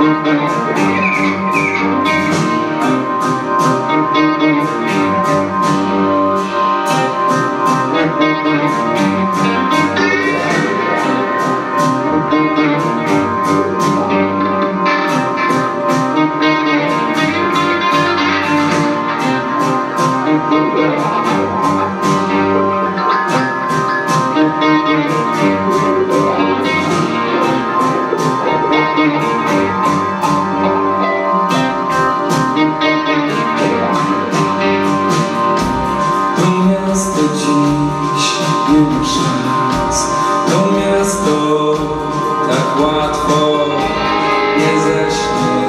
To miasto tak łatwo nie ześnie.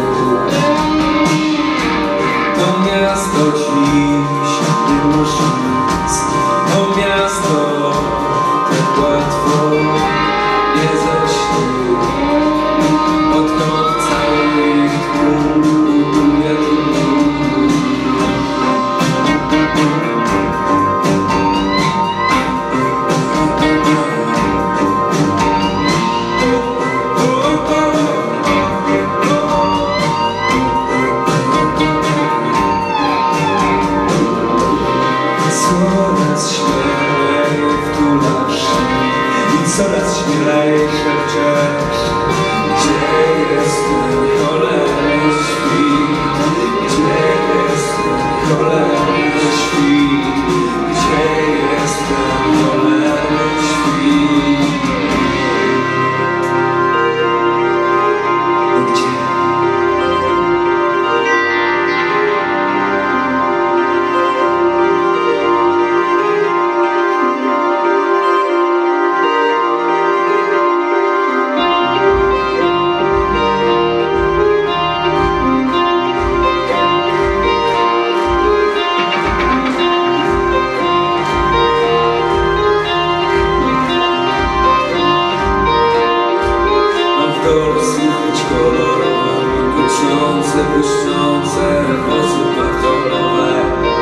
To miasto dziś nie już nic. To miasto tak łatwo nie ześnie. Odkąd cały ich buduje coraz śmielej wtulasz i coraz śmielejsze wciąż. Gdzie jest ten cholerny świt? Gdzie jest ten cholerny świt? Gdzie jest ten cholerny świt? Gdzie? Słychać kolorowe, migotzące, błyszczące wozy patrolowe.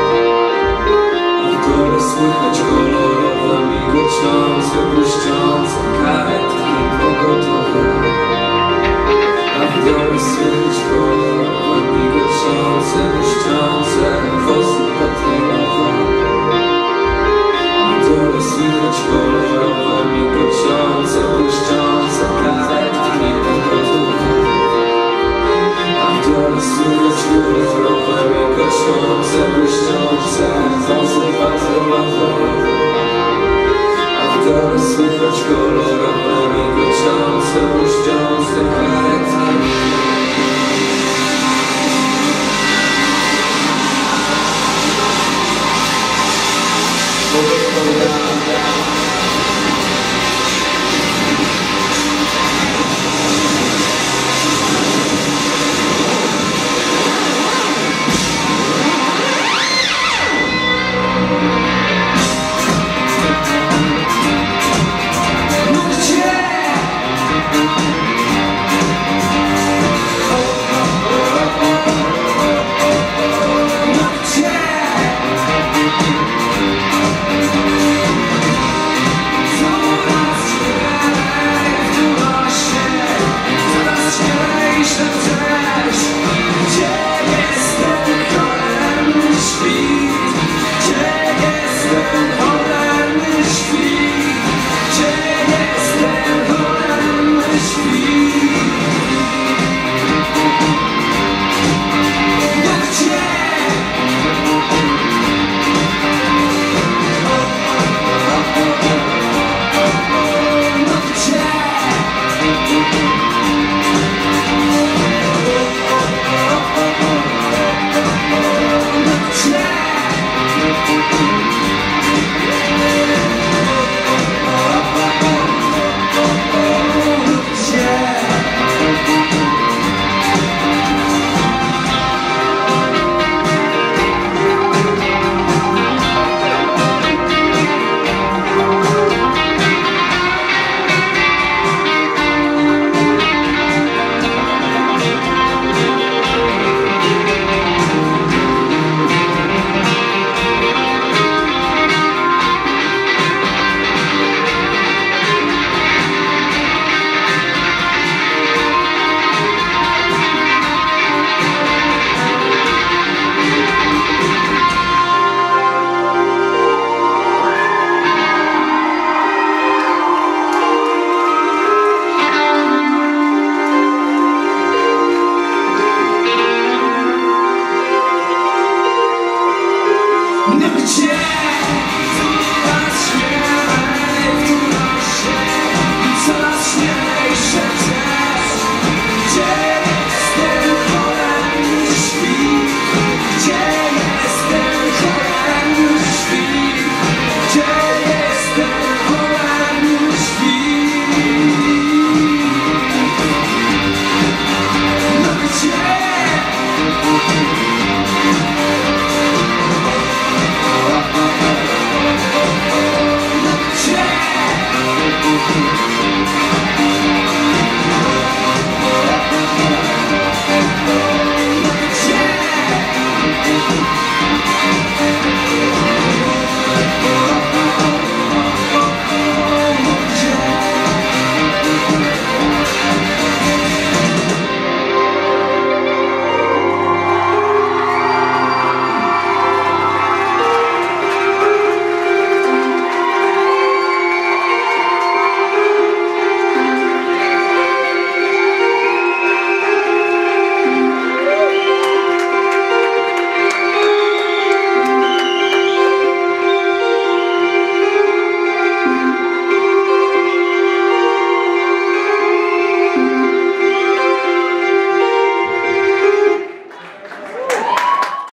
A w dole słychać kolorowe, migotzące, błyszczące karetki pogotowe. A w dole słychać kolorowe, migotzące, błyszczące wozy patrolowe. A w dole słychać kolorowe, migotzące, błyszczące karetki pogotowe. Słychać kolorowe, migotzące, błyszczące wozy patrolowe. A w dole słychać kolorowe,